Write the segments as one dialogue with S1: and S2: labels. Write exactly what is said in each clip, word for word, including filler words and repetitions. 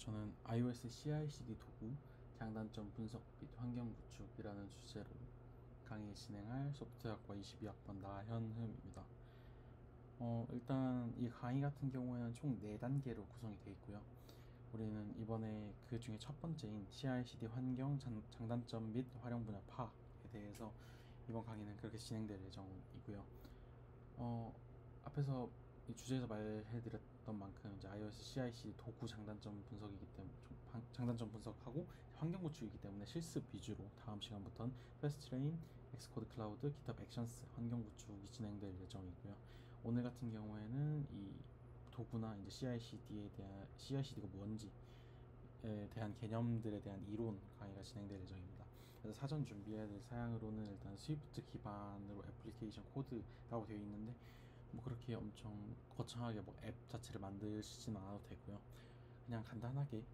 S1: 저는 iOS 씨아이씨디 도구, 장단점 분석 및 환경 구축이라는 주제로 강의 진행할 소프트웨어학과 이십이 학번 나현흠입니다. 어, 일단 이 강의 같은 경우에는 총 네 단계로 구성이 되어 있고요. 우리는 이번에 그 중에 첫 번째인 씨아이씨디 환경 장, 장단점 및 활용 분야 파악에 대해서 이번 강의는 그렇게 진행될 예정이고요. 어, 앞에서 이 주제에서 말해드렸던 만큼 이제 iOS 씨아이씨디 도구 장단점 분석이기 때문에 장단점 분석하고 환경 구축이기 때문에 실습 위주로 다음 시간부터는 패스트트레인, 엑스코드 클라우드, 깃허브 액션스 환경 구축이 진행될 예정이고요. 오늘 같은 경우에는 이 도구나 이제 씨아이씨디에 대한 씨아이씨디가 뭔지 에 대한 개념들에 대한 이론 강의가 진행될 예정입니다. 그래서 사전 준비해야 될 사양으로는 일단 스위프트 기반으로 애플리케이션 코드라고 되어 있는데 뭐 그렇게 엄청 거창하게 뭐 앱 자체를 만드시진 않아도 되고요. 그냥 간단하게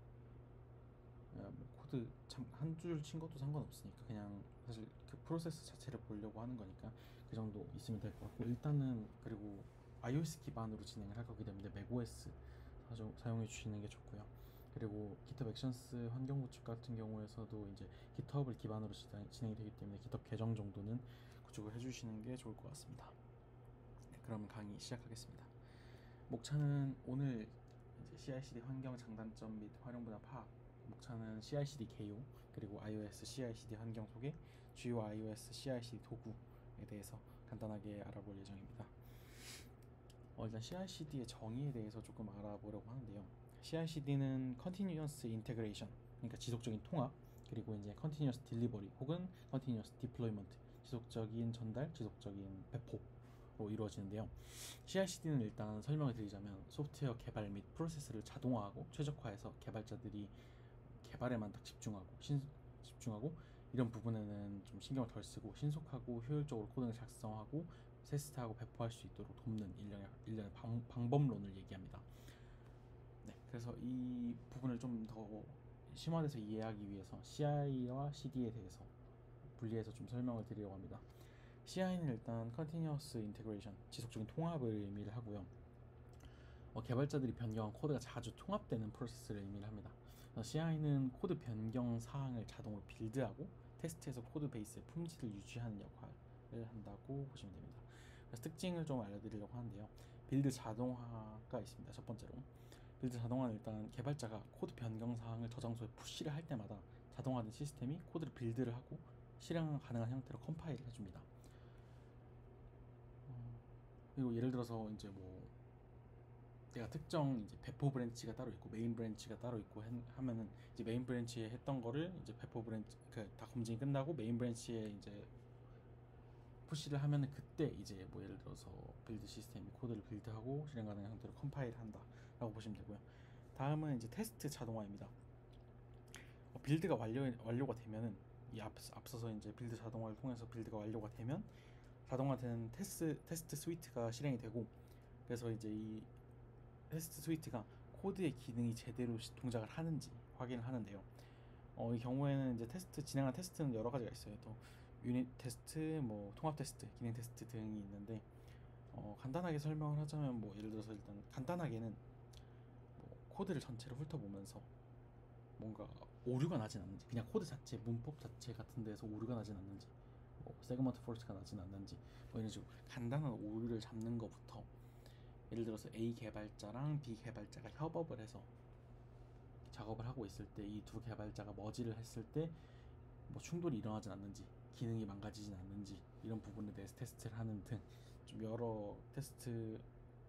S1: 뭐 코드 한 줄 친 것도 상관없으니까 그냥 사실 그 프로세스 자체를 보려고 하는 거니까 그 정도 있으면 될 것 같고, 일단은 그리고 iOS 기반으로 진행을 할 거기 때문에 맥오에스 사용해 주시는 게 좋고요. 그리고 깃허브 액션스 환경 구축 같은 경우에서도 이제 깃허브를 기반으로 진행이 되기 때문에 깃허브 계정 정도는 구축을 해주시는 게 좋을 것 같습니다. 네, 그럼 강의 시작하겠습니다. 목차는 오늘 이제 씨아이씨디 환경 장단점 및 활용 분야 파악, 목차는 씨아이씨디 개요, 그리고 iOS 씨아이씨디 환경 소개, 주요 iOS 씨아이씨디 도구에 대해서 간단하게 알아볼 예정입니다. 어, 일단 씨아이씨디의 정의에 대해서 조금 알아보려고 하는데요. 씨아이씨디는 Continuous Integration, 그러니까 지속적인 통합, 그리고 이제 Continuous Delivery 혹은 Continuous Deployment, 지속적인 전달, 지속적인 배포로 이루어지는데요. 씨아이씨디는 일단 설명을 드리자면 소프트웨어 개발 및 프로세스를 자동화하고 최적화해서 개발자들이 개발에만 딱 집중하고 신, 집중하고 이런 부분에는 좀 신경을 덜 쓰고 신속하고 효율적으로 코딩을 작성하고 테스트하고 배포할 수 있도록 돕는 일련의, 일련의 방, 방법론을 얘기합니다. 네, 그래서 이 부분을 좀 더 심화돼서 이해하기 위해서 씨아이와 씨디에 대해서 분리해서 좀 설명을 드리려고 합니다. 씨아이는 일단 Continuous Integration, 지속적인 통합을 의미를 하고요. 어, 개발자들이 변경한 코드가 자주 통합되는 프로세스를 의미를 합니다. 씨아이는 코드 변경 사항을 자동으로 빌드하고 테스트해서 코드 베이스의 품질을 유지하는 역할을 한다고 보시면 됩니다. 그래서 특징을 좀 알려드리려고 하는데요. 빌드 자동화가 있습니다. 첫 번째로 빌드 자동화는 일단 개발자가 코드 변경 사항을 저장소에 푸시를 할 때마다 자동화된 시스템이 코드를 빌드를 하고 실행 가능한 형태로 컴파일을 해줍니다. 어, 그리고 예를 들어서 이제 뭐 내가 특정 이제 배포 브랜치가 따로 있고 메인 브랜치가 따로 있고 하면은 이제 메인 브랜치에 했던 거를 이제 배포 브랜치 그 다 검증이 끝나고 메인 브랜치에 이제 푸시를 하면은 그때 이제 뭐 예를 들어서 빌드 시스템이 코드를 빌드하고 실행 가능한 형태로 컴파일을 한다라고 보시면 되고요. 다음은 이제 테스트 자동화입니다. 어, 빌드가 완료 완료가 되면은 이 앞, 앞서서 이제 빌드 자동화를 통해서 빌드가 완료가 되면 자동화된 테스트 테스트 스위트가 실행이 되고, 그래서 이제 이 테스트 스위트가 코드의 기능이 제대로 동작을 하는지 확인을 하는데요. 어, 이 경우에는 이제 테스트 진행한 테스트는 여러 가지가 있어요. 또 유닛 테스트, 뭐 통합 테스트, 기능 테스트 등이 있는데 어, 간단하게 설명을 하자면 뭐 예를 들어서 일단 간단하게는 뭐 코드를 전체를 훑어보면서 뭔가 오류가 나진 않는지, 그냥 코드 자체, 문법 자체 같은 데서 오류가 나진 않는지, 뭐 세그먼트 폴트가 나진 않는지, 뭐 이런 식으로 간단한 오류를 잡는 것부터, 예를 들어서 A 개발자랑 B 개발자가 협업을 해서 작업을 하고 있을 때 이 두 개발자가 머지를 했을 때 뭐 충돌이 일어나진 않는지, 기능이 망가지진 않는지, 이런 부분에 대해서 테스트를 하는 등 좀 여러 테스트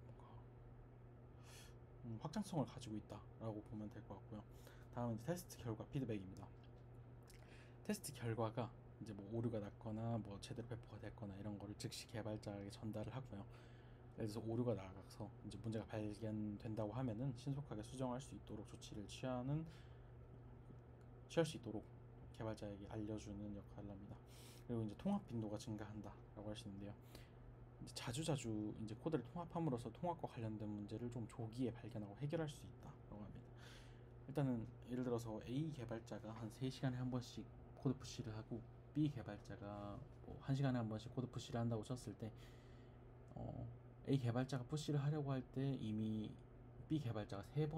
S1: 음, 확장성을 가지고 있다라고 보면 될 것 같고요. 다음은 테스트 결과 피드백입니다. 테스트 결과가 이제 뭐 오류가 났거나 뭐 제대로 배포가 됐거나 이런 거를 즉시 개발자에게 전달을 하고요. 예를 들어서 오류가 나가서 이제 문제가 발견된다고 하면은 신속하게 수정할 수 있도록 조치를 취하는 취할 수 있도록 개발자에게 알려주는 역할을 합니다. 그리고 이제 통합 빈도가 증가한다라고 할 수 있는데요. 이제 자주자주 이제 코드를 통합함으로써 통합과 관련된 문제를 좀 조기에 발견하고 해결할 수 있다라고 합니다. 일단은 예를 들어서 A 개발자가 한 세 시간에 한 번씩 코드 푸시를 하고 B 개발자가 뭐 한 시간에 한 번씩 코드 푸시를 한다고 쳤을 때 어, A 개발자가 푸시를 하려고 할 때 이미 B 개발자가 세 번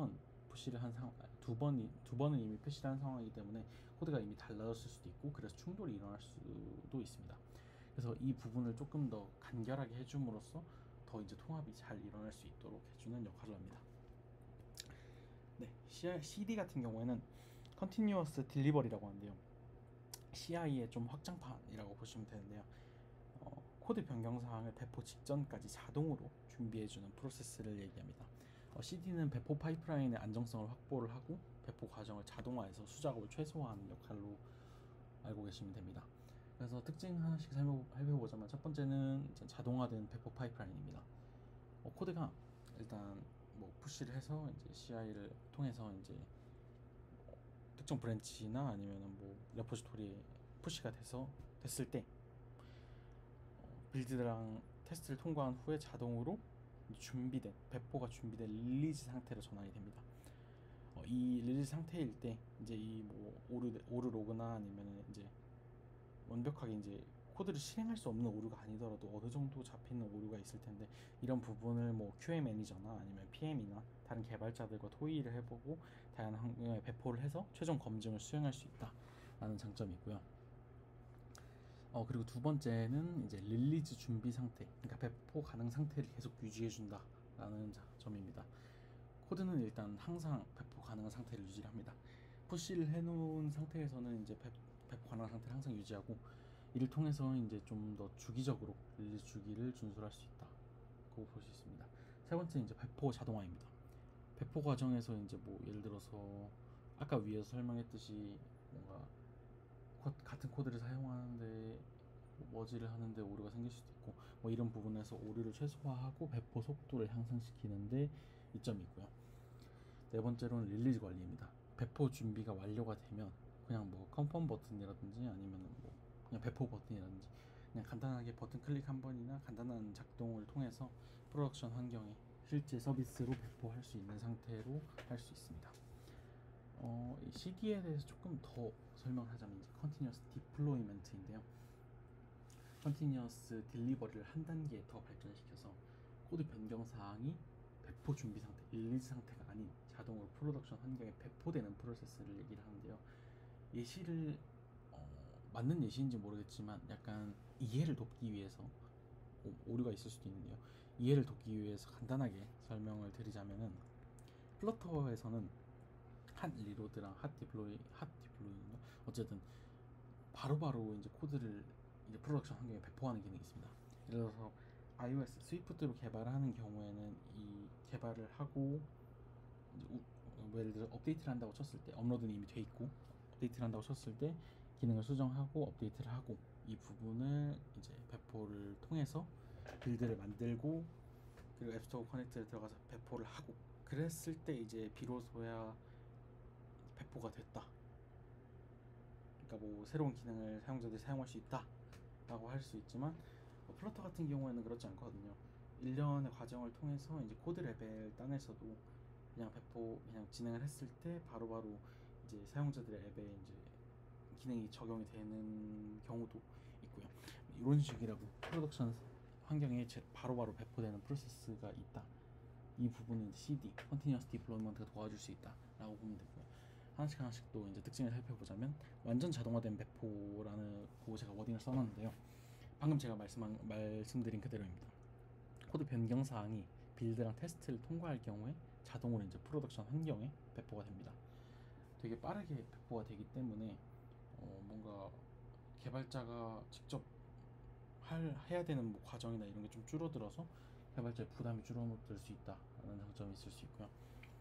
S1: 푸시를 한 상황, 두 번이 두 번은 이미 푸시를 한 상황이기 때문에 코드가 이미 달라졌을 수도 있고 그래서 충돌이 일어날 수도 있습니다. 그래서 이 부분을 조금 더 간결하게 해줌으로써 더 이제 통합이 잘 일어날 수 있도록 해주는 역할을 합니다. 네, 씨디 같은 경우에는 Continuous Delivery라고 하는데요. 씨아이의 좀 확장판이라고 보시면 되는데요. 어, 코드 변경 사항을 배포 직전까지 자동으로 준비해주는 프로세스를 얘기합니다. 어, 씨디는 배포 파이프라인의 안정성을 확보를 하고 배포 과정을 자동화해서 수작업을 최소화하는 역할로 알고 계시면 됩니다. 그래서 특징 하나씩 살펴보자면 첫 번째는 이제 자동화된 배포 파이프라인입니다. 어, 코드가 일단 뭐 푸시를 해서 이제 씨아이를 통해서 이제 특정 브랜치나 아니면은 뭐 레포지토리에 푸시가 돼서 됐을 때 어, 빌드랑 테스트를 통과한 후에 자동으로 준비된 배포가 준비된 릴리즈 상태로 전환이 됩니다. 어, 이 릴리즈 상태일 때 이제 이 뭐 오르 오르 로그나 아니면 이제 완벽하게 이제 코드를 실행할 수 없는 오류가 아니더라도 어느 정도 잡히는 오류가 있을 텐데 이런 부분을 뭐 큐에이 매니저나 아니면 피엠이나 다른 개발자들과 토의를 해보고 다양한 환경에 배포를 해서 최종 검증을 수행할 수 있다라는 장점이 있고요. 어 그리고 두 번째는 이제 릴리즈 준비 상태, 그러니까 배포 가능 상태를 계속 유지해준다라는 점입니다. 코드는 일단 항상 배포 가능한 상태를 유지합니다. 푸시를 해놓은 상태에서는 이제 배, 배포 가능한 상태를 항상 유지하고 이를 통해서 이제 좀 더 주기적으로 릴리즈 주기를 준수할 수 있다고 볼 수 있습니다. 세 번째 이제 배포 자동화입니다. 배포 과정에서 이제 뭐 예를 들어서 아까 위에서 설명했듯이 뭔가 코, 같은 코드를 사용하는데 머지를 하는데 오류가 생길 수도 있고 뭐 이런 부분에서 오류를 최소화하고 배포 속도를 향상시키는데 이점이 있고요. 네 번째로는 릴리즈 관리입니다. 배포 준비가 완료가 되면 그냥 뭐 컨펌 버튼이라든지 아니면 뭐 그냥 배포 버튼이라든지 그냥 간단하게 버튼 클릭 한 번이나 간단한 작동을 통해서 프로덕션 환경에 실제 서비스로 배포할 수 있는 상태로 할 수 있습니다. 어, 씨디에 대해서 조금 더 설명하자면 이제 Continuous Deployment인데요. Continuous Delivery를 한 단계 더 발전시켜서 코드 변경 사항이 배포 준비 상태, 릴리즈 상태가 아닌 자동으로 프로덕션 환경에 배포되는 프로세스를 얘기를 하는데요. 예시를 어, 맞는 예시인지 모르겠지만 약간 이해를 돕기 위해서 오, 오류가 있을 수도 있는데요. 이해를 돕기 위해서 간단하게 설명을 드리자면은 플러터에서는 핫 리로드랑 핫 디플로이, 핫 디플로이인가? 어쨌든 바로바로 이제 코드를 이제 프로덕션 환경에 배포하는 기능이 있습니다. 예를 들어서 iOS 스위프트로 개발하는 경우에는 이 개발을 하고 이제 우, 뭐 예를 들어 업데이트를 한다고 쳤을 때 업로드는 이미 돼 있고 업데이트를 한다고 쳤을 때 기능을 수정하고 업데이트를 하고 이 부분을 이제 배포를 통해서 빌드를 만들고 그리고 앱스토어 커넥트에 들어가서 배포를 하고 그랬을 때 이제 비로소야 배포가 됐다. 그러니까 뭐 새로운 기능을 사용자들이 사용할 수 있다 라고 할 수 있지만 뭐 플러터 같은 경우에는 그렇지 않거든요. 일련의 과정을 통해서 이제 코드 레벨 단에서도 그냥 배포 그냥 진행을 했을 때 바로바로 이제 사용자들의 앱에 이제 기능이 적용이 되는 경우도 있고요. 이런 식이라고 프로덕션 환경에 바로바로 배포되는 프로세스가 있다. 이 부분은 씨디, Continuous Deployment가 도와줄 수 있다라고 보면 되고요. 하나씩 하나씩 또 이제 특징을 살펴보자면 완전 자동화된 배포라는 거 제가 워딩을 써놨는데요. 방금 제가 말씀한, 말씀드린 그대로입니다. 코드 변경 사항이 빌드랑 테스트를 통과할 경우에 자동으로 이제 프로덕션 환경에 배포가 됩니다. 되게 빠르게 배포가 되기 때문에 어, 뭔가 개발자가 직접 할, 해야 되는 뭐 과정이나 이런 게 좀 줄어들어서 개발자의 부담이 줄어들 수 있다라는 장점이 있을 수 있고요.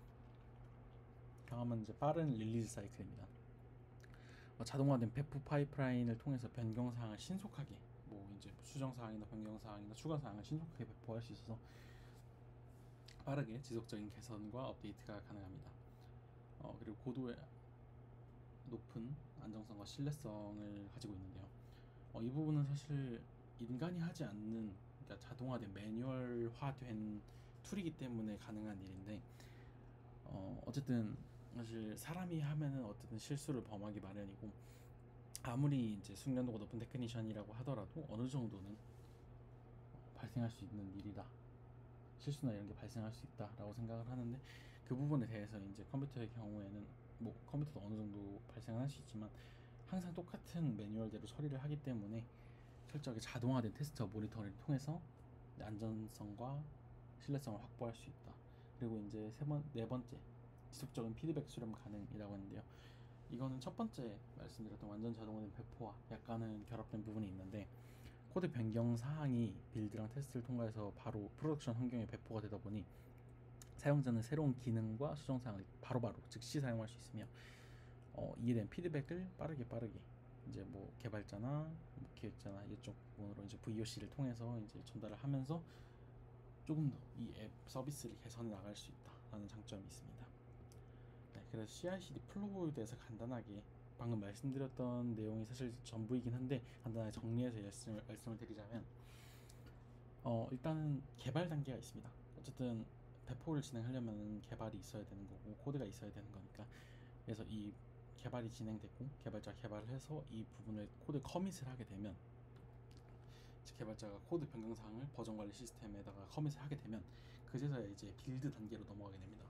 S1: 다음은 이제 빠른 릴리즈 사이클입니다. 어, 자동화된 배포 파이프라인을 통해서 변경 사항을 신속하게 뭐 이제 수정 사항이나 변경 사항이나 추가 사항을 신속하게 배포할 수 있어서 빠르게 지속적인 개선과 업데이트가 가능합니다. 어, 그리고 고도의 높은 안정성과 신뢰성을 가지고 있는데요. 어, 이 부분은 사실 인간이 하지 않는 그러니까 자동화된 매뉴얼화된 툴이기 때문에 가능한 일인데 어, 어쨌든 사실 사람이 하면은 어쨌든 실수를 범하기 마련이고 아무리 이제 숙련도가 높은 테크니션이라고 하더라도 어느 정도는 발생할 수 있는 일이다. 실수나 이런 게 발생할 수 있다라고 생각을 하는데 그 부분에 대해서 이제 컴퓨터의 경우에는 뭐 컴퓨터도 어느 정도 발생할 수 있지만 항상 똑같은 매뉴얼대로 처리를 하기 때문에 철저하게 자동화된 테스트와 모니터링을 통해서 안전성과 신뢰성을 확보할 수 있다. 그리고 이제 세 번, 네 번째, 지속적인 피드백 수렴 가능이라고 하는데요. 이거는 첫 번째 말씀드렸던 완전 자동화된 배포와 약간은 결합된 부분이 있는데, 코드 변경 사항이 빌드랑 테스트를 통과해서 바로 프로덕션 환경에 배포가 되다 보니 사용자는 새로운 기능과 수정 사항을 바로바로 즉시 사용할 수 있으며, 어, 이에 대한 피드백을 빠르게 빠르게 이제 뭐 개발자나 뭐 기획자나 이쪽 부분으로 이제 브이오씨를 통해서 이제 전달을 하면서 조금 더 이 앱 서비스를 개선해 나갈 수 있다라는 장점이 있습니다. 네, 그래서 씨아이씨디 플로우에 대해서 간단하게 방금 말씀드렸던 내용이 사실 전부이긴 한데 간단하게 정리해서 말씀을, 말씀을 드리자면, 어, 일단은 개발 단계가 있습니다. 어쨌든 배포를 진행하려면 개발이 있어야 되는 거고 코드가 있어야 되는 거니까, 그래서 이 개발이 진행됐고 개발자가 개발을 해서 이 부분을 코드 커밋을 하게 되면, 개발자가 코드 변경 사항을 버전 관리 시스템에다가 커밋을 하게 되면 그제서야 이제 빌드 단계로 넘어가게 됩니다.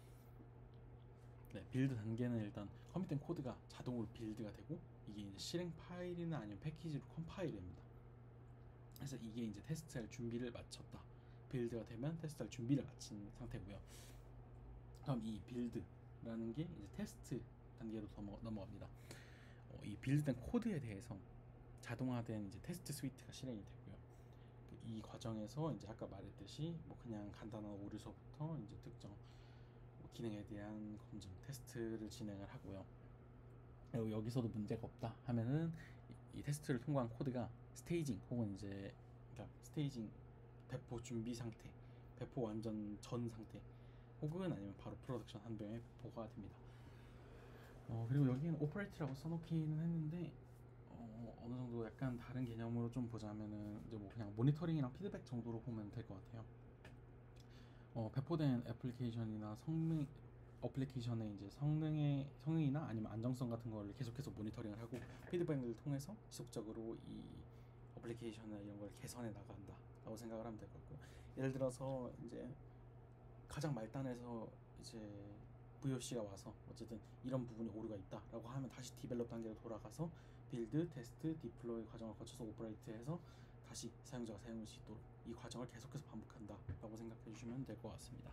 S1: 네, 빌드 단계는 일단 커밋된 코드가 자동으로 빌드가 되고 이게 이제 실행 파일이나 아니면 패키지로 컴파일이 됩니다. 그래서 이게 이제 테스트할 준비를 마쳤다. 빌드가 되면 테스트할 준비를 마친 상태고요. 그럼 이 빌드라는 게 이제 테스트 단계로 넘어, 넘어갑니다. 어, 이 빌드된 코드에 대해서 자동화된 이제 테스트 스위트가 실행이 되고요. 이 과정에서 이제 아까 말했듯이 뭐 그냥 간단한 오류서부터 이제 특정 뭐 기능에 대한 검증 테스트를 진행을 하고요. 그리고 여기서도 문제가 없다 하면은 이, 이 테스트를 통과한 코드가 스테이징 혹은 이제 그러니까 스테이징 배포 준비 상태, 배포 완전 전 상태, 혹은 아니면 바로 프로덕션 한병에 배포가 됩니다. 어, 그리고 여기는 오퍼레이트라고 써놓기는 했는데 어, 어느 정도 약간 다른 개념으로 좀 보자면은 이제 뭐 그냥 모니터링이랑 피드백 정도로 보면 될 것 같아요. 어, 배포된 애플리케이션이나 성능 어플리케이션의 이제 성능의 성능이나 아니면 안정성 같은 거를 계속해서 모니터링을 하고 피드백을 통해서 지속적으로 이 어플리케이션이나 이런 걸 개선해 나간다라고 생각을 하면 될 것 같고요. 예를 들어서 이제 가장 말단에서 이제 브이오씨가 와서 어쨌든 이런 부분에 오류가 있다라고 하면 다시 디벨롭 단계로 돌아가서 빌드, 테스트, 디플로이 과정을 거쳐서 오퍼레이트해서 다시 사용자가 사용할 수 있도록 이 과정을 계속해서 반복한다라고 생각해 주시면 될 것 같습니다.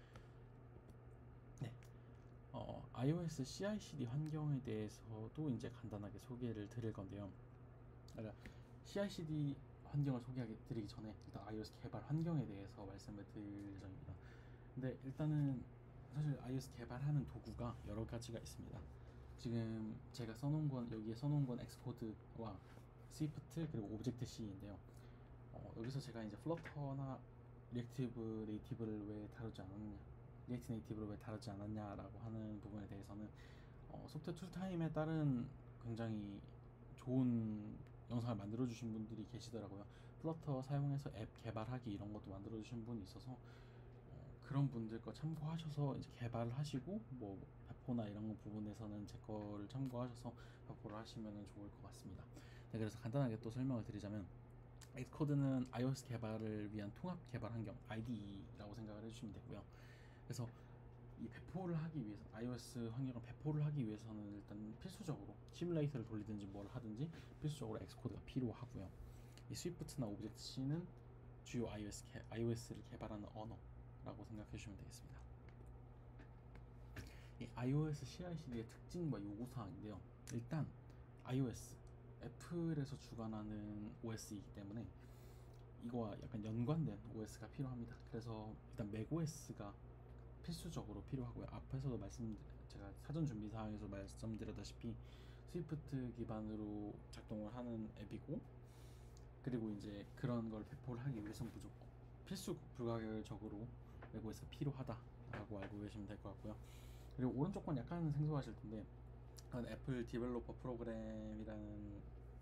S1: 네, 어, iOS 씨아이씨디 환경에 대해서도 이제 간단하게 소개를 드릴 건데요. 그러니까 씨아이씨디 환경을 소개하기 드리기 전에 일단 iOS 개발 환경에 대해서 말씀을 드릴 예정입니다. 근데 일단은 사실 iOS 개발하는 도구가 여러 가지가 있습니다. 지금 제가 써놓은 건 여기에 써놓은 건 엑스코드와 스위프트 그리고 오브젝트 C인데요. 어, 여기서 제가 이제 플러터나 리액티브 네이티브를 왜 다루지 않았냐, 리액트 네이티브를 왜 다루지 않았냐라고 하는 부분에 대해서는 어, 소프트웨어 툴타임에 따른 굉장히 좋은 영상을 만들어 주신 분들이 계시더라고요. 플러터 사용해서 앱 개발하기 이런 것도 만들어 주신 분이 있어서 어, 그런 분들 거 참고하셔서 이제 개발을 하시고 뭐 배포나 이런 부분에서는 제 거를 참고하셔서 배포를 하시면 좋을 것 같습니다. 네, 그래서 간단하게 또 설명을 드리자면 엑스코드는 iOS 개발을 위한 통합 개발 환경 아이디이라고 생각을 해주시면 되고요. 그래서 이 배포를 하기 위해서 iOS 환경을 배포를 하기 위해서는 일단 필수적으로 시뮬레이터를 돌리든지 뭘 하든지 필수적으로 엑스코드가 필요하고요. 이 스위프트나 오브젝트 C는 주요 iOS 개, iOS를 개발하는 언어라고 생각해 주시면 되겠습니다. 이 iOS 씨아이씨디의 특징과 요구사항인데요. 일단 iOS 애플에서 주관하는 오에스이기 때문에 이거와 약간 연관된 오에스가 필요합니다. 그래서 일단 맥오에스가 필수적으로 필요하고요. 앞에서도 말씀 제가 사전 준비 사항에서 말씀드렸다시피 스위프트 기반으로 작동을 하는 앱이고, 그리고 이제 그런 걸 배포를 하기 위해서는 무조건 필수 불가결적으로 맥오에스가 필요하다라고 알고 계시면 될 것 같고요. 그리고 오른쪽 건 약간 생소하실 텐데 애플 디벨로퍼 프로그램이라는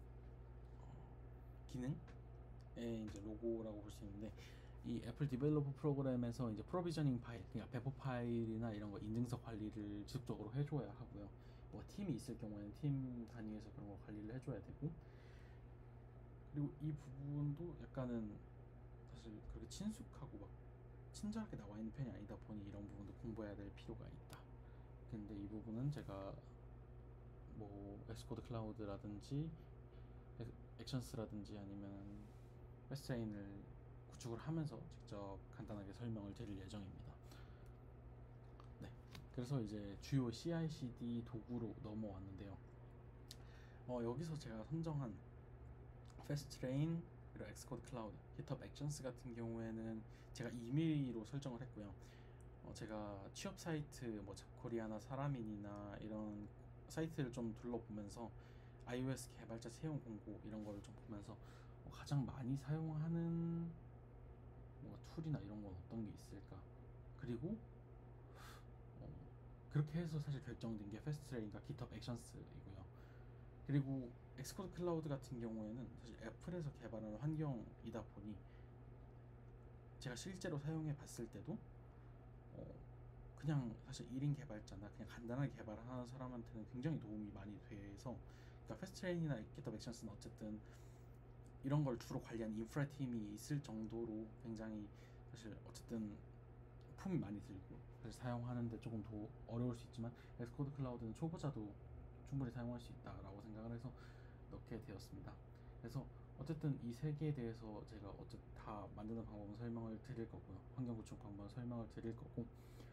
S1: 기능의 이제 로고라고 볼 수 있는데, 이 애플 디벨로퍼 프로그램에서 이제 프로비저닝 파일, 그러니까 배포 파일이나 이런 거 인증서 관리를 지속적으로 해줘야 하고요. 뭐 팀이 있을 경우에는 팀 단위에서 그런 거 관리를 해줘야 되고, 그리고 이 부분도 약간은 사실 그렇게 친숙하고 막 친절하게 나와 있는 편이 아니다 보니 이런 부분도 공부해야 될 필요가 있다. 근데 이 부분은 제가 뭐 엑스코드 클라우드라든지 액션스라든지 아니면 패스트레인을 구축을 하면서 직접 간단하게 설명을 드릴 예정입니다. 네, 그래서 이제 주요 씨아이씨디 도구로 넘어왔는데요. 어, 여기서 제가 선정한 패스트레인 그리고 엑스코드 클라우드, 깃허브 액션스 같은 경우에는 제가 임의로 설정을 했고요. 어, 제가 취업 사이트 뭐 잡코리아나 사람인이나 이런 사이트를 좀 둘러보면서 iOS 개발자 채용 공고 이런 거를 좀 보면서 어, 가장 많이 사용하는 뭐 툴이나 이런 건 어떤 게 있을까, 그리고 어, 그렇게 해서 사실 결정된 게 패스트레인과 깃허브 액션스이고요. 그리고 엑스코드 클라우드 같은 경우에는 사실 애플에서 개발하는 환경이다 보니 제가 실제로 사용해 봤을 때도 어, 그냥 사실 일 인 개발자나 그냥 간단하게 개발하는 사람한테는 굉장히 도움이 많이 돼서, 그러니까 패스트레인이나 깃허브 액션스는 어쨌든 이런 걸 주로 관리하는 인프라 팀이 있을 정도로 굉장히 사실 어쨌든 품이 많이 들고 사실 사용하는데 조금 더 어려울 수 있지만 엑스코드 클라우드는 초보자도 충분히 사용할 수 있다라고 생각을 해서 넣게 되었습니다. 그래서 어쨌든 이 세 개에 대해서 제가 어쨌든 다 만드는 방법은 설명을 드릴 거고요. 환경 구축 방법은 설명을 드릴 거고,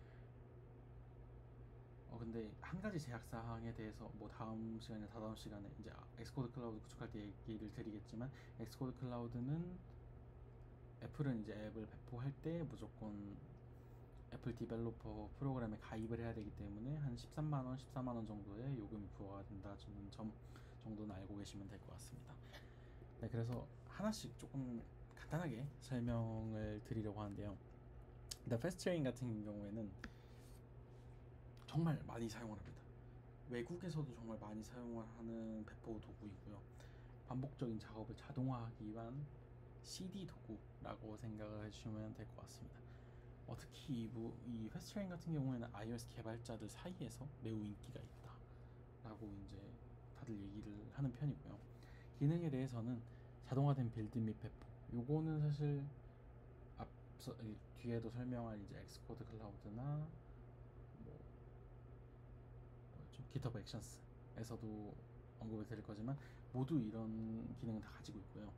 S1: 어 근데 한 가지 제약 사항에 대해서 뭐 다음 시간이나 다다음 시간에 이제 엑스코드 클라우드 구축할 때 얘기를 드리겠지만, 엑스코드 클라우드는 애플은 이제 앱을 배포할 때 무조건 애플 디벨로퍼 프로그램에 가입을 해야 되기 때문에 한 십삼만 원, 십사만 원 정도의 요금이 부과가 된다는 점 정도는 알고 계시면 될 것 같습니다. 네, 그래서 하나씩 조금 간단하게 설명을 드리려고 하는데요. 일단 패스트레인 같은 경우에는 정말 많이 사용을 합니다. 외국에서도 정말 많이 사용을 하는 배포 도구이고요. 반복적인 작업을 자동화하기 위한 씨디 도구라고 생각을 해주시면 될 것 같습니다. 어, 특히 이, 부, 이 패스트레인 같은 경우에는 iOS 개발자들 사이에서 매우 인기가 있다라고 이제 다들 얘기를 하는 편이고요. 기능에 대해서는 자동화된 빌드 및 배포, 요거는 사실 앞서 뒤에도 설명할 이제 엑스코드 클라우드나 뭐 깃허브 액션스에서도 언급을 드릴 거지만 모두 이런 기능을 다 가지고 있고요.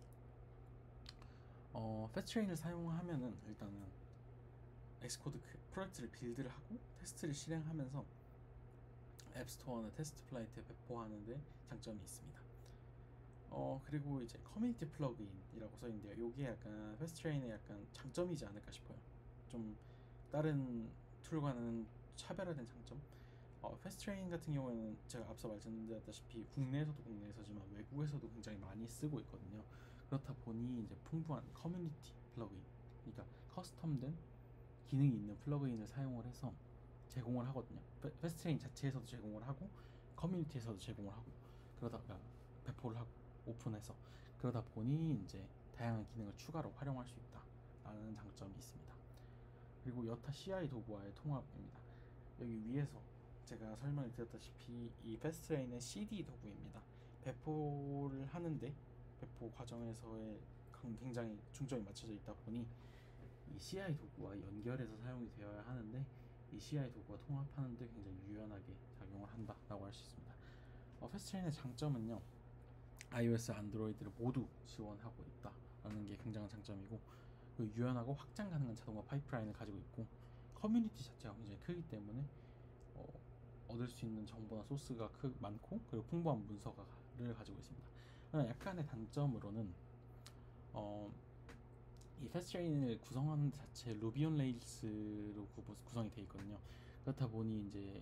S1: 어, 패스트레인을 사용하면은 일단은 엑스코드 프로젝트를 빌드를 하고 테스트를 실행하면서 앱스토어나 테스트 플라이트에 배포하는데 장점이 있습니다. 어 그리고 이제 커뮤니티 플러그인이라고 써있는데요. 요게 약간 패스트레인의 약간 장점이지 않을까 싶어요. 좀 다른 툴과는 차별화된 장점. 어, 패스트레인 같은 경우에는 제가 앞서 말씀드렸다시피 국내에서도 국내에서지만 외국에서도 굉장히 많이 쓰고 있거든요. 그렇다 보니 이제 풍부한 커뮤니티 플러그인, 그러니까 커스텀된 기능이 있는 플러그인을 사용을 해서 제공을 하거든요. 패스트레인 자체에서도 제공을 하고 커뮤니티에서도 제공을 하고 그러다가 배포를 하고 오픈해서 그러다 보니 이제 다양한 기능을 추가로 활용할 수 있다라는 장점이 있습니다. 그리고 여타 씨아이 도구와의 통합입니다. 여기 위에서 제가 설명을 드렸다시피 이 패스트레인은 씨디 도구입니다. 배포를 하는데 배포 과정에서의 굉장히 중점이 맞춰져 있다 보니 이 씨아이 도구와 연결해서 사용이 되어야 하는데 이 씨아이 도구와 통합하는데 굉장히 유연하게 작용을 한다라고 할 수 있습니다. 어, 패스트레인의 장점은요, iOS, 안드로이드를 모두 지원하고 있다라는 게 굉장한 장점이고, 그리고 유연하고 확장 가능한 자동화 파이프라인을 가지고 있고, 커뮤니티 자체가 굉장히 크기 때문에 어, 얻을 수 있는 정보나 소스가 크, 많고 그리고 풍부한 문서를 가지고 있습니다. 약간의 단점으로는 어, 이 패스트레인을 구성하는 자체 루비 온 레일스로 구성이 되어 있거든요. 그렇다 보니 이제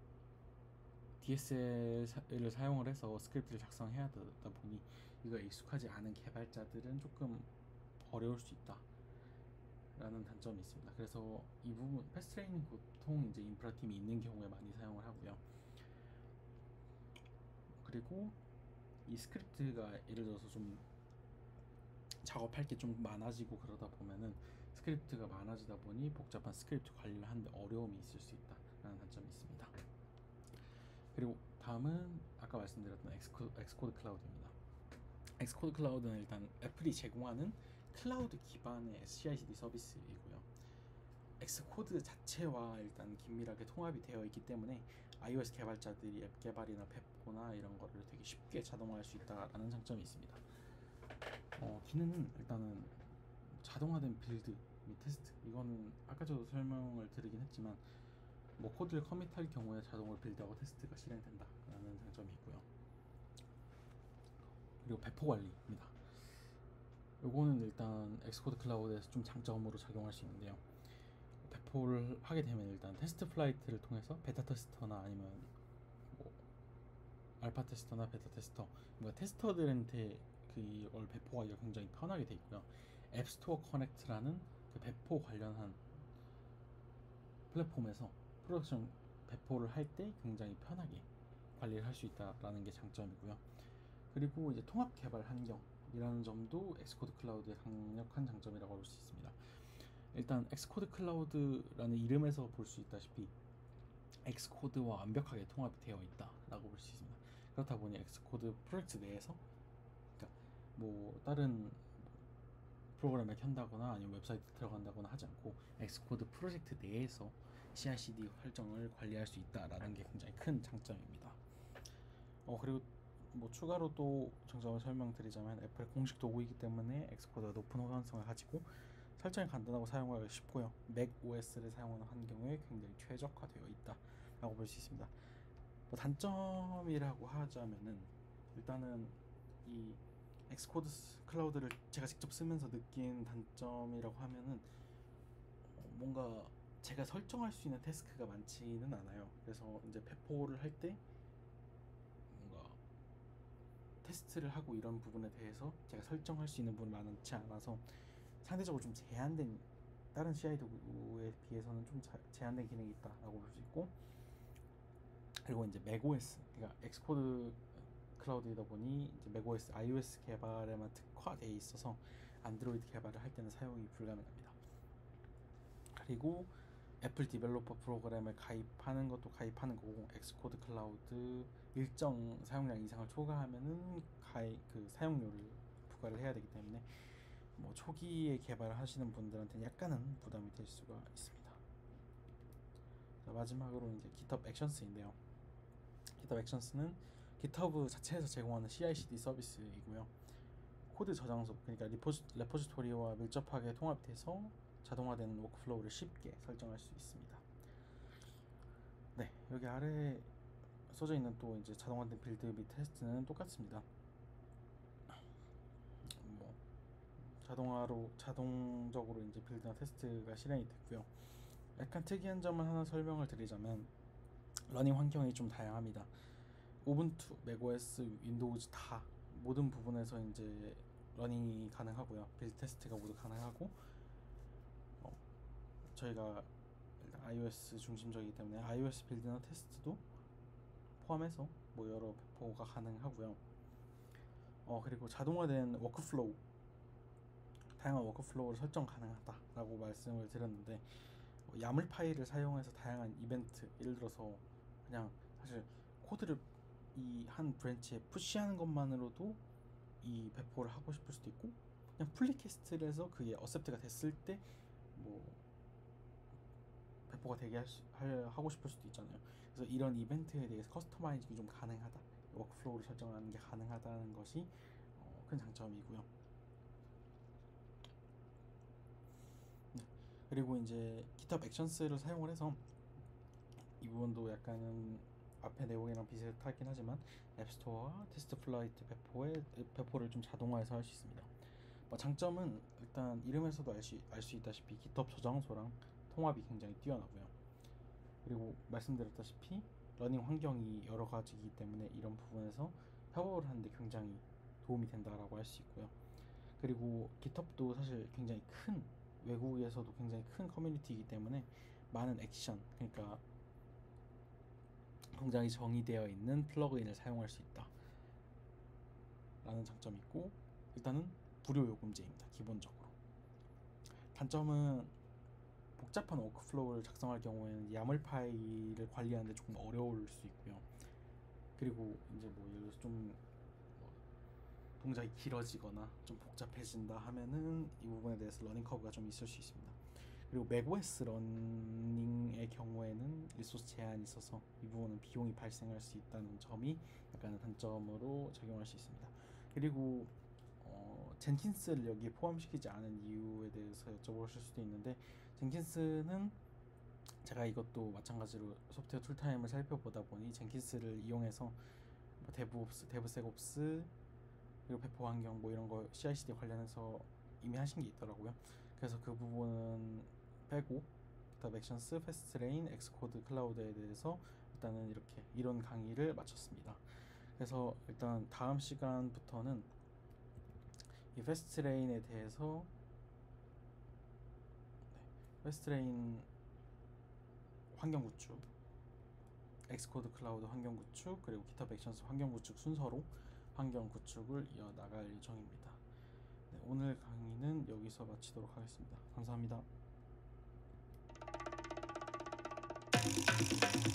S1: 디에스엘을 사용을 해서 스크립트를 작성해야 되다 보니 이거 익숙하지 않은 개발자들은 조금 어려울 수 있다 라는 단점이 있습니다. 그래서 이 부분 패스트레인은 보통 이제 인프라 팀이 있는 경우에 많이 사용을 하고요. 그리고 이 스크립트가 예를 들어서 좀 작업할 게 좀 많아지고 그러다 보면은 스크립트가 많아지다 보니 복잡한 스크립트 관리를 하는데 어려움이 있을 수 있다라는 단점이 있습니다. 그리고 다음은 아까 말씀드렸던 엑스코, 엑스코드 클라우드입니다. 엑스코드 클라우드는 일단 애플이 제공하는 클라우드 기반의 씨아이씨디 서비스이고요. 엑스코드 자체와 일단 긴밀하게 통합이 되어 있기 때문에 iOS 개발자들이 앱 개발이나 배포나 이런 거를 되게 쉽게 자동화할 수 있다라는 장점이 있습니다. 어, 기능은 일단은 자동화된 빌드 및 테스트, 이거는 아까 저도 설명을 드리긴 했지만 뭐 코드를 커밋할 경우에 자동으로 빌드하고 테스트가 실행된다라는 장점이 있고요. 그리고 배포 관리입니다. 요거는 일단 엑스코드 클라우드에서 좀 장점으로 작용할 수 있는데요. 배포를 하게 되면 일단 테스트 플라이트를 통해서 베타 테스터나 아니면 뭐 알파 테스터나 베타 테스터, 그러니까 테스터들한테 그걸 배포하기가 굉장히 편하게 돼 있고요. 앱스토어 커넥트라는 그 배포 관련한 플랫폼에서 프로덕션 배포를 할 때 굉장히 편하게 관리를 할 수 있다라는 게 장점이고요. 그리고 이제 통합 개발 환경이라는 점도 엑스코드 클라우드의 강력한 장점이라고 볼 수 있습니다. 일단 엑스코드 클라우드라는 이름에서 볼 수 있다시피 엑스코드와 완벽하게 통합이 되어 있다라고 볼 수 있습니다. 그렇다 보니 엑스코드 프로젝트 내에서, 그러니까 뭐 다른 프로그램을 켠다거나 아니면 웹사이트 들어간다거나 하지 않고 엑스코드 프로젝트 내에서 씨아이씨디 활정을 관리할 수 있다라는 게 굉장히 큰 장점입니다. 어 그리고 뭐 추가로 또 장점을 설명드리자면 애플 공식 도구이기 때문에 엑스코드가 높은 호환성을 가지고 설정이 간단하고 사용하기 쉽고요. 맥오에스를 사용하는 환경에 굉장히 최적화되어 있다라고 볼 수 있습니다. 뭐 단점이라고 하자면은 일단은 이 엑스코드 클라우드를 제가 직접 쓰면서 느낀 단점이라고 하면은 뭔가 제가 설정할 수 있는 태스크가 많지는 않아요. 그래서 이제 배포를 할 때 뭔가 테스트를 하고 이런 부분에 대해서 제가 설정할 수 있는 부분이 많지 않아서 상대적으로 좀 제한된, 다른 씨아이 도구에 비해서는 좀 자, 제한된 기능이 있다라고 볼 수 있고, 그리고 이제 맥오에스, 그러니까 엑스코드 클라우드이다 보니 이제 맥오에스, iOS 개발에만 특화되어 있어서 안드로이드 개발을 할 때는 사용이 불가능합니다. 그리고 애플 디벨로퍼 프로그램을 가입하는 것도 가입하는 거고, 엑스코드 클라우드 일정 사용량 이상을 초과하면은 가입 그 사용료를 부과를 해야 되기 때문에 뭐 초기에 개발을 하시는 분들한테는 약간은 부담이 될 수가 있습니다. 자, 마지막으로 이제 GitHub 액션스인데요. GitHub 액션스는 GitHub 자체에서 제공하는 씨아이씨디 서비스이고요. 코드 저장소, 그러니까 리포지, 레포지토리와 밀접하게 통합돼서 자동화되는 워크플로우를 쉽게 설정할 수 있습니다. 네, 여기 아래에 써져 있는 또 이제 자동화된 빌드 및 테스트는 똑같습니다. 뭐 자동화로 자동적으로 이제 빌드나 테스트가 실행이 됐고요. 약간 특이한 점을 하나 설명을 드리자면 러닝 환경이 좀 다양합니다. 우분투, 맥오에스, 윈도우즈 다 모든 부분에서 이제 러닝이 가능하고요. 빌드 테스트가 모두 가능하고, 어, 저희가 일단 iOS 중심적이기 때문에 iOS 빌드나 테스트도 포함해서 뭐 여러 배포가 가능하고요. 어 그리고 자동화된 워크플로우, 다양한 워크플로우를 설정 가능하다라고 말씀을 드렸는데, 어, 야물 파일을 사용해서 다양한 이벤트, 예를 들어서 그냥 사실 코드를 이 한 브랜치에 푸시하는 것만으로도 이 배포를 하고 싶을 수도 있고, 그냥 풀리캐스트를 해서 그게 어셉트가 됐을 때 뭐 배포가 되게 할 수, 할, 하고 싶을 수도 있잖아요. 그래서 이런 이벤트에 대해서 커스터마이징이 좀 가능하다, 워크플로우를 설정하는 게 가능하다는 것이 어, 큰 장점이고요. 네. 그리고 이제 GitHub 액션스를 사용을 해서 이 부분도 약간은 앞에 내용이랑 비슷하긴 하지만 앱스토어와 테스트 플라이트 배포의 배포를 좀 자동화해서 할 수 있습니다. 뭐 장점은 일단 이름에서도 알 수 알 수 있다시피 GitHub 저장소랑 통합이 굉장히 뛰어나고요. 그리고 말씀드렸다시피 러닝 환경이 여러 가지이기 때문에 이런 부분에서 협업을 하는데 굉장히 도움이 된다라고 할 수 있고요. 그리고 GitHub도 사실 굉장히 큰, 외국에서도 굉장히 큰 커뮤니티이기 때문에 많은 액션, 그러니까 굉장히 정의되어 있는 플러그인을 사용할 수 있다 라는 장점이 있고, 일단은 무료 요금제입니다. 기본적으로. 단점은 복잡한 워크플로우를 작성할 경우에는 야물 파일을 관리하는데 조금 어려울 수 있고요. 그리고 이제 뭐 예를 들어서 좀 뭐 동작이 길어지거나 좀 복잡해진다 하면은 이 부분에 대해서 러닝 커브가 좀 있을 수 있습니다. 그리고 맥오에스 러닝의 경우에는 리소스 제한이 있어서 이 부분은 비용이 발생할 수 있다는 점이 약간의 단점으로 적용할 수 있습니다. 그리고 어, 젠킨스를 여기에 포함시키지 않은 이유에 대해서 여쭤보실 수도 있는데, 젠킨스는 제가 이것도 마찬가지로 소프트웨어 툴타임을 살펴보다 보니 젠킨스를 이용해서 뭐 데브옵스, 데브섹옵스, 그리고 배포 환경 뭐 이런 거 씨아이씨디 관련해서 이미 하신 게 있더라고요. 그래서 그 부분은 빼고 GitHub 액션스, 패스트레인, 엑스코드 클라우드에 대해서 일단은 이렇게 이론 강의를 마쳤습니다. 그래서 일단 다음 시간부터는 이 패스트레인에 대해서 네, 패스트레인 환경 구축, 엑스코드 클라우드 환경 구축, 그리고 GitHub 액션스 환경 구축 순서로 환경 구축을 이어나갈 예정입니다. 네, 오늘 강의는 여기서 마치도록 하겠습니다. 감사합니다.